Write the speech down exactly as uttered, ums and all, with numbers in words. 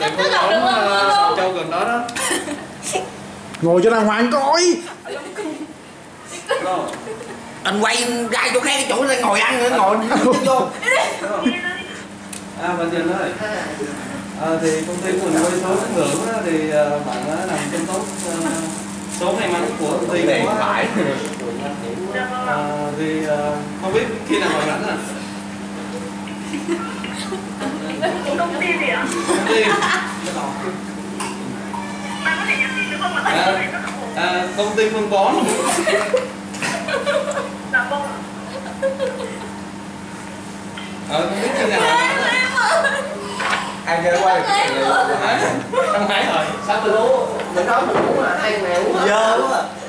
tiệm phân bón Sào Châu gần đó đó. Ngồi cho đàng hoàng coi. Anh quay ra chỗ khác, cái chỗ đang ngồi ăn nữa, ngồi vô. À bạn Trần ơi, à, thì công ty của mình quay số ngưỡng thì bạn đã nằm trong top uh, số may mắn của công ty Tiền phải. À, thì uh, không biết khi nào bạn rảnh à? Công ty gì ạ? Công ty. Bạn có thể nhắn tin được không ạ? À, à, công ty phân bón. Dạ vâng. Ờ, không biết khi nào bạn rảnh à? Ăn chơi quay. Không phải rồi. Sao tôi đố, mình nói mình uống mà ai mẹ uống. Dơ quá.